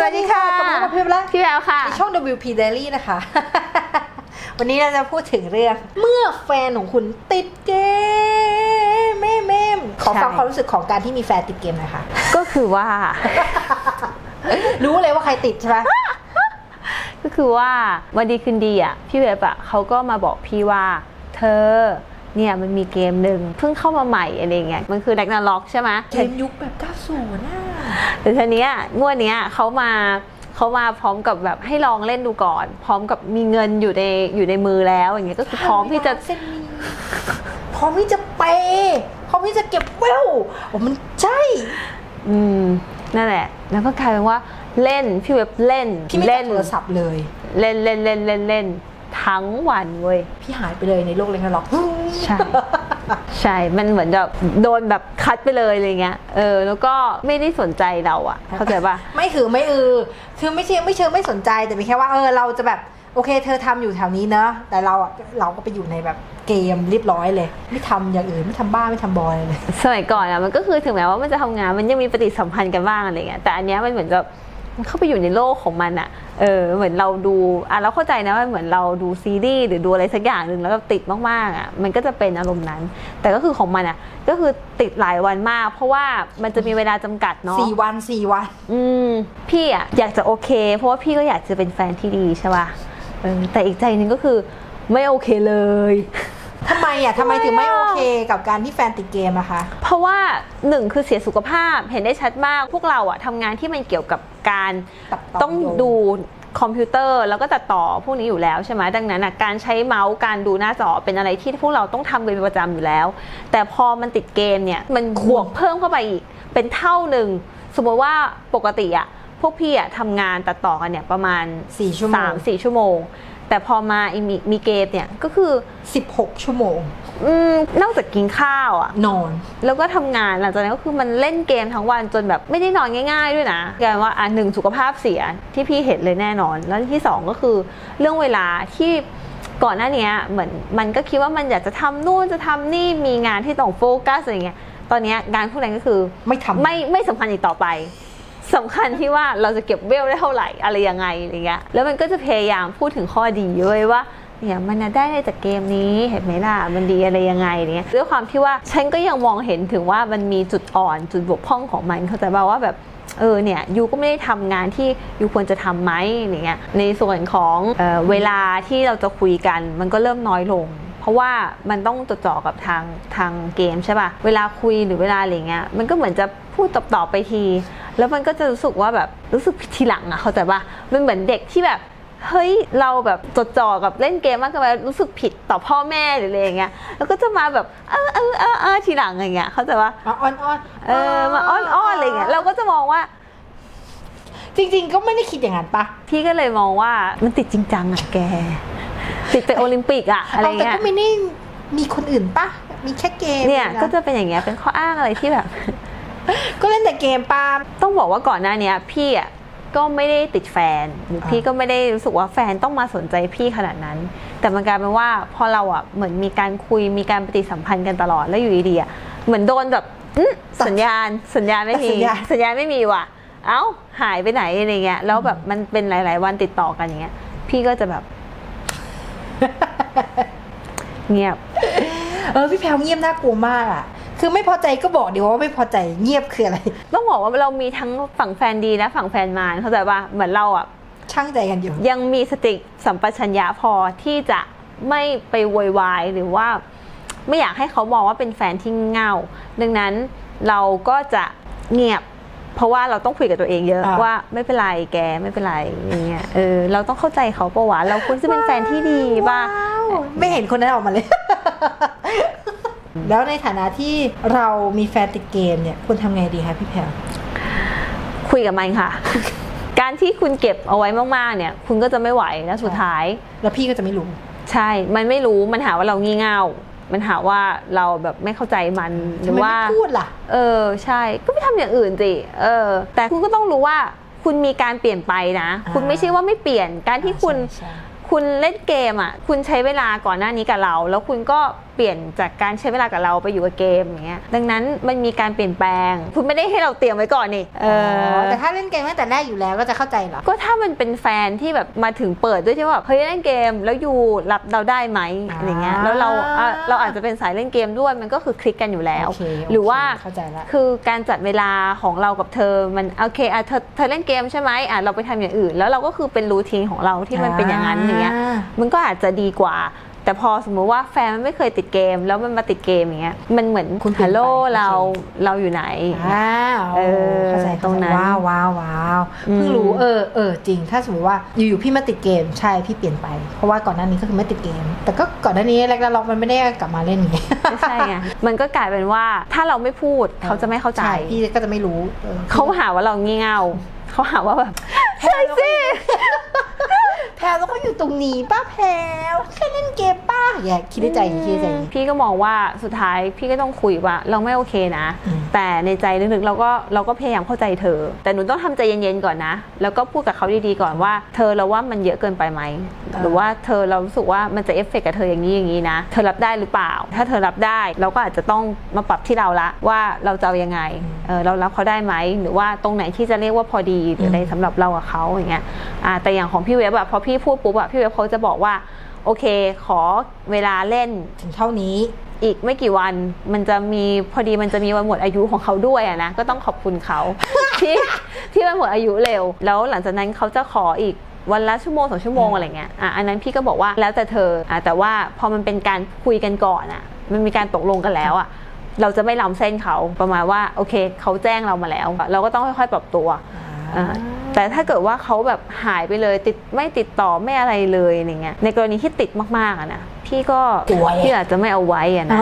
วัสดีค่ะกลับมาพบกับพี่แววค่ะในช่อง WP Daily นะคะ วันนี้เราจะพูดถึงเรื่องเมื่อแฟนของคุณติดเกมเมมขอฟังความรู้สึกของการที่มีแฟนติดเกมหน่อยค่ะก็คือว่ารู้เลยว่าใครติดใช่ไหมก็คือว่าวันดีคืนดีอ่ะพี่เว็บอ่ะเขาก็มาบอกพี่ว่าเธอเนี่ยมันมีเกมหนึ่งเพิ่งเข้ามาใหม่อะไรเงี้ยมันคือแร็กนาร็อกใช่ไหมเกมยุคแบบ90น่ะแต่ทีเนี้ยงวดเนี้ยเขามาพร้อมกับแบบให้ลองเล่นดูก่อนพร้อมกับมีเงินอยู่ในมือแล้วอย่างเงี้ยก็คือพร้อมที่จะพร้อมที่จะเปย์พร้อมที่จะเก็บเวลมันใช่นั่นแหละแล้วก็กลายเป็นว่าเล่นพี่เว็บเล่นพี่ไม่จับโทรศัพท์เลยเล่นทั้งวันเว้ยพี่หายไปเลยในโลกเล่นกันหรอกใช่มันเหมือนแบบโดนแบบคัดไปเลยอะไรเงี้ยแล้วก็ไม่ได้สนใจเราอ่ะเข้าใจป่ะไม่คือไม่เชิงไม่สนใจแต่เป็นแค่ว่าเราจะแบบโอเคเธอทำอยู่แถวนี้เนอะแต่เราก็ไปอยู่ในแบบเกมเรียบร้อยเลยไม่ทำอย่างอื่นไม่ทำบ้าไม่ทำบอยเลยสมัยก่อนอ่ะมันก็คือถึงแม้ว่ามันจะทำงานมันยังมีปฏิสัมพันธ์กันบ้างอะไรเงี้ยแต่อันเนี้ยมันเหมือนกับมันเข้าไปอยู่ในโลกของมันอ่ะเหมือนเราดูเราเข้าใจนะว่าเหมือนเราดูซีรีส์หรือดูอะไรสักอย่างหนึ่งแล้วก็ติดมากๆอ่ะมันก็จะเป็นอารมณ์นั้นแต่ก็คือของมันอ่ะก็คือติดหลายวันมากเพราะว่ามันจะมีเวลาจำกัดเนาะ 4 วันพี่อ่ะอยากจะโอเคเพราะว่าพี่ก็อยากจะเป็นแฟนที่ดีใช่ป่ะแต่อีกใจนึงก็คือไม่โอเคเลยทำไมถึงไม่โอเคกับการที่แฟนติดเกมอะคะเพราะว่า1คือเสียสุขภาพเห็นได้ชัดมากพวกเราอะทำงานที่มันเกี่ยวกับการต้องดูคอมพิวเตอร์แล้วก็ตัดต่อพวกนี้อยู่แล้วใช่ไหมดังนั้นอะการใช้เมาส์การดูหน้าจอเป็นอะไรที่พวกเราต้องทำเป็นประจำอยู่แล้วแต่พอมันติดเกมเนี่ยมันบวกเพิ่มเข้าไปอีกเป็นเท่าหนึ่งสมมติว่าปกติอะพวกพี่อะทำงานตัดต่อกันเนี่ยประมาณ 4 ชั่วโมง 3-4 ชั่วโมงแต่พอมามีเกมเนี่ยก็คือ 16 ชั่วโมงนอกจากกินข้าวอ่ะนอนแล้วก็ทำงานหลังจากนั้นก็คือมันเล่นเกมทั้งวันจนแบบไม่ได้นอนง่ายๆด้วยนะกลายว่า1สุขภาพเสียที่พี่เห็นเลยแน่นอนแล้วที่2ก็คือเรื่องเวลาที่ก่อนหน้านี้เหมือนมันก็คิดว่ามันอยากจะทำนู่นจะทำนี่มีงานที่ต้องโฟกัสอะไรเงี้ยตอนนี้งานพวกนั้นก็คือไม่สำคัญอีกต่อไปสำคัญที่ว่าเราจะเก็บเวลได้เท่าไหร่อะไรยังไงอะไรเงี้ยแล้วมันก็จะพยายามพูดถึงข้อดีด้วยว่าเนี่ยมันได้จากเกมนี้เห็นไหมล่ะมันดีอะไรยังไงเนี่ยด้วยความที่ว่าฉันก็ยังมองเห็นถึงว่ามันมีจุดอ่อนจุดบกพร่องของมันเข้าใจป่าวว่าแบบเนี่ยยูก็ไม่ได้ทำงานที่ยูควรจะทำไหมอะไรเงี้ยในส่วนของเวลาที่เราจะคุยกันมันก็เริ่มน้อยลงเพราะว่ามันต้องจดจ่อกับทางเกมใช่ป่ะเวลาคุยหรือเวลาอะไรเงี้ยมันก็เหมือนจะพูดตอบไปทีแล้วมันก็จะรู้สึกว่าแบบรู้สึกผิดทีหลังอะเข้าใจป่ะมันเหมือนเด็กที่แบบเฮ้ยเราแบบจดจ่อกับเล่นเกมมากเกินไปรู้สึกผิดต่อพ่อแม่หรืออะไรอย่างเงี้ยแล้วก็จะมาแบบทีหลังอย่างเงี้ยเข้าใจป่ะอ้อนมาอ้อนอะไรเงี้ยเราก็จะมองว่าจริงๆก็ไม่ได้คิดอย่างนั้นปะพี่ก็เลยมองว่ามันติดจริงจังอะแกติดไปโอลิมปิกอะอะไรเงี้ยแต่ก็ไม่ได้มีคนอื่นปะมีแค่เกมเนี่ยก็จะเป็นอย่างเงี้ยเป็นข้ออ้างอะไรที่แบบก็เล่นแต่เกมปาต้องบอกว่าก่อนหน้านี้พี่อ่ะก็ไม่ได้ติดแฟนหรือพี่ก็ไม่ได้รู้สึกว่าแฟนต้องมาสนใจพี่ขนาดนั้นแต่มันกลายเป็นว่าพอเราอ่ะเหมือนมีการคุยมีการปฏิสัมพันธ์กันตลอดแล้วอยู่ดีๆอ่ะเหมือนโดนแบบสัญญาณไม่มีว่ะเอ้าหายไปไหนอะไรเงี้ยแล้วแบบมันเป็นหลายๆวันติดต่อกันอย่างเงี้ยพี่ก็จะแบบเงียบพี่แพรวเงียบน่ากลัวมากอ่ะคือไม่พอใจก็บอกเดี๋ยวว่าไม่พอใจเงียบคืออะไรต้องบอกว่าเรามีทั้งฝั่งแฟนดีและฝั่งแฟนมารเข้าใจป่ะเหมือนเราอ่ะช่างใจกันอยู่ยังมีสติสัมปชัญญะพอที่จะไม่ไปโวยวายหรือว่าไม่อยากให้เขามองว่าเป็นแฟนที่เง่าดังนั้นเราก็จะเงียบเพราะว่าเราต้องคุยกับตัวเองเยอะว่าไม่เป็นไรแกไม่เป็นไรอย่างเงี้ยเราต้องเข้าใจเขาปะวะเราควรจะเป็นแฟนที่ดีป่ะไม่เห็นคนนั้นออกมาเลยแล้วในฐานะที่เรามีแฟนติดเกมเนี่ยคุณทำไงดีคะพี่แพรคุยกับมันค่ะ การที่คุณเก็บเอาไว้มากๆเนี่ยคุณก็จะไม่ไหวแล้วสุดท้ายแล้วพี่ก็จะไม่รู้ใช่มันไม่รู้มันหาว่าเรางี่เง่ามันหาว่าเราแบบไม่เข้าใจมันหรือว่าพูดล่ะใช่ก็ไม่ทำอย่างอื่นสิแต่คุณก็ต้องรู้ว่าคุณมีการเปลี่ยนไปนะคุณไม่ใช่ว่าไม่เปลี่ยนการที่คุณคุณเล่นเกมอ่ะคุณใช้เวลาก่อนหน้านี้กับเราแล้วคุณก็เปลี่ยนจากการใช้เวลากับเราไปอยู่กับเกมอย่างเงี้ยดังนั้นมันมีการเปลี่ยนแปลงคุณไม่ได้ให้เราเตรียมไว้ก่อนนี่แต่ถ้าเล่นเกมตั้งแต่แรกอยู่แล้วก็จะเข้าใจเหรอก็ถ้ามันเป็นแฟนที่แบบมาถึงเปิดด้วยที่ว่าเฮ้ยเล่นเกมแล้วอยู่รับเราได้ไหมอย่างเงี้ยแล้วเราอาจจะเป็นสายเล่นเกมด้วยมันก็คือคลิกกันอยู่แล้วหรือว่าคือการจัดเวลาของเรากับเธอมันโอเคเธอเล่นเกมใช่ไหมเราไปทำอย่างอื่นแล้วเราก็คือเป็นรูทีนของเราที่มันเป็นอย่างนั้นอย่างเงี้ยมันก็อาจจะดีกว่าแต่พอสมมติว่าแฟนมันไม่เคยติดเกมแล้วมันมาติดเกมอย่างเงี้ยมันเหมือนฮัลโหลเราอยู่ไหนเข้าใจตรงนั้นว้าวเพิ่งรู้จริงถ้าสมมติว่าอยู่ๆพี่มาติดเกมใช่พี่เปลี่ยนไปเพราะว่าก่อนหน้านี้ก็คือไม่ติดเกมแต่ก็ก่อนหน้านี้แรกๆล็อกมันไม่ได้กลับมาเล่นไงไม่ใช่ไงมันก็กลายเป็นว่าถ้าเราไม่พูดเขาจะไม่เข้าใจพี่ก็จะไม่รู้เขาหาว่าเรางี่เง่าเขาหาว่าแบบใช่สิแพลแล้วก็อยู่ตรงนี้ป้าแพลแค่เล่นเกมป้าอย่าคิดในใจพี่ก็มองว่าสุดท้ายพี่ก็ต้องคุยว่าเราไม่โอเคนะแต่ในใจลึกๆเราก็พยายามเข้าใจเธอแต่หนูต้องทำใจเย็นๆก่อนนะแล้วก็พูดกับเขาดีๆก่อนว่าเธอเราว่ามันเยอะเกินไปไหมหรือว่าเธอเรารู้สึกว่ามันจะเอฟเฟกต์กับเธออย่างนี้นะเธอรับได้หรือเปล่าถ้าเธอรับได้เราก็อาจจะต้องมาปรับที่เราละว่าเราจะเอายังไงเรารับเขาได้ไหมหรือว่าตรงไหนที่จะเรียกว่าพอดีหรืออะไรสำหรับเรากับเขาอย่างเงี้ยแต่อย่างของพี่เว็บพอพี่พูดปุ๊บพี่เว็บเขาจะบอกว่าโอเคขอเวลาเล่นถึงเท่านี้อีกไม่กี่วันมันจะมีพอดีมันจะมีวันหมดอายุของเขาด้วยนะก็ต้องขอบคุณเขา ที่มันหมดอายุเร็วแล้วหลังจากนั้นเขาจะขออีกวันละชั่วโมง2 ชั่วโมงอะไรเงี้ยอันนั้นพี่ก็บอกว่าแล้วแต่เธอแต่ว่าพอมันเป็นการคุยกันก่อนมันมีการตกลงกันแล้วเราจะไม่ล้ำเส้นเขาประมาณว่าโอเคเขาแจ้งเรามาแล้วเราก็ต้องค่อยๆปรับตัวแต่ถ้าเกิดว่าเขาแบบหายไปเลยไม่ติดต่อไม่อะไรเลยอย่างเงี้ยในกรณีที่ติดมากๆนะพี่อาจจะไม่เอาไว้นะ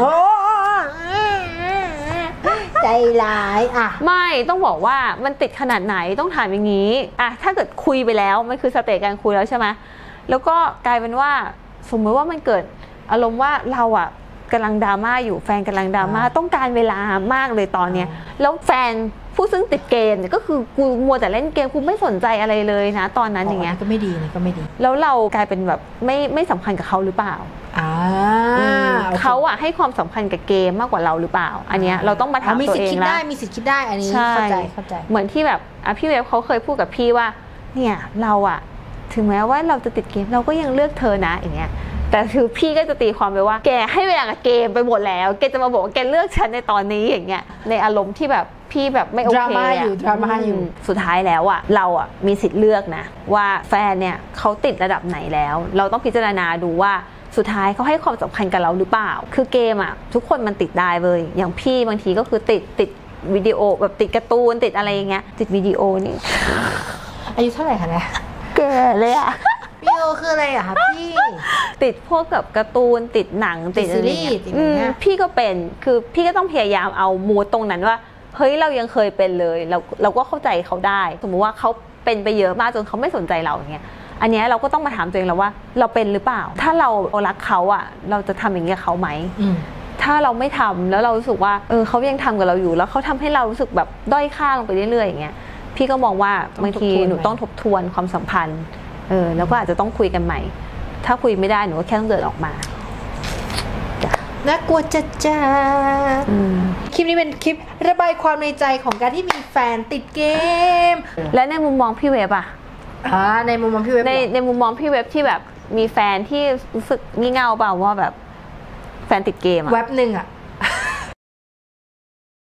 ใจร้ายไม่ต้องบอกว่ามันติดขนาดไหนต้องถามอย่างนี้ถ้าเกิดคุยไปแล้วมันคือสเตจการคุยแล้วใช่ไหมแล้วก็กลายเป็นว่าสมมติว่ามันเกิดอารมณ์ว่าเรากำลังดราม่าอยู่แฟนกำลังดราม่าต้องการเวลามากเลยตอนเนี้ยแล้วแฟนผู้ซึ่งติดเกมเนี่ยก็คือกูมัวแต่เล่นเกมกูไม่สนใจอะไรเลยนะตอนนั้นอย่างเงี้ยก็ไม่ดีก็ไม่ดีแล้วเรากลายเป็นแบบไม่สำคัญกับเขาหรือเปล่าเขาให้ความสำคัญกับเกมมากกว่าเราหรือเปล่าอันเนี้ยเราต้องมาถามตัวเองแล้วมีสิทธิ์คิดได้อันนี้เข้าใจเหมือนที่แบบพี่เว็บเขาเคยพูดกับพี่ว่าเนี่ยเราถึงแม้ว่าเราจะติดเกมเราก็ยังเลือกเธอนะอย่างเงี้ยแต่คือพี่ก็จะตีความไปว่าแกให้เวลากับเกมไปหมดแล้วแกจะมาบอกว่าแกเลือกฉันในตอนนี้อย่างเงี้ยในอารมณ์ที่แบบพี่แบบไม่โอเคดราม่าอยู่สุดท้ายแล้วเรามีสิทธิ์เลือกนะว่าแฟนเนี่ยเขาติดระดับไหนแล้วเราต้องพิจารณาดูว่าสุดท้ายเขาให้ความสำคัญกับเราหรือเปล่าคือเกมทุกคนมันติดได้เลยอย่างพี่บางทีก็คือติดวิดีโอแบบติดการ์ตูนติดอะไรอย่างเงี้ยติดวิดีโอนี่อายุเท่าไหร่คะเนี่ยแก่เลยวิดีโอคืออะไรคะพี่ติดพวกกับการ์ตูนติดหนังติดซีรีส์พี่ก็เป็นคือพี่ก็ต้องพยายามเอามูดตรงนั้นว่าเฮ้ยเรายังเคยเป็นเลยเราก็เข้าใจเขาได้สมมุติว่าเขาเป็นไปเยอะมากจนเขาไม่สนใจเราอย่างเงี้ยอันนี้เราก็ต้องมาถามตัวเองแล้วว่าเราเป็นหรือเปล่าถ้าเรารักเขาเราจะทำอย่างเงี้ยเขาไหมถ้าเราไม่ทำแล้วเรารู้สึกว่าเขายังทำกับเราอยู่แล้วเขาทำให้เรารู้สึกแบบด้อยค่าลงไปเรื่อยๆอย่างเงี้ยพี่ก็มองว่าบางทีหนูต้องทบทวนความสัมพันธ์แล้วก็อาจจะต้องคุยกันใหม่ถ้าคุยไม่ได้หนูก็แค่ต้องเดินออกมาน่ากลัวจ้าคลิปนี้เป็นคลิประบายความในใจของการที่มีแฟนติดเกมและในมุมมองพี่เว็บในมุมมองพี่เว็บในมุมมองพี่เว็บที่แบบมีแฟนที่รู้สึกงี่เง่าเปล่าว่าแบบแฟนติดเกมเว็บหนึ่ง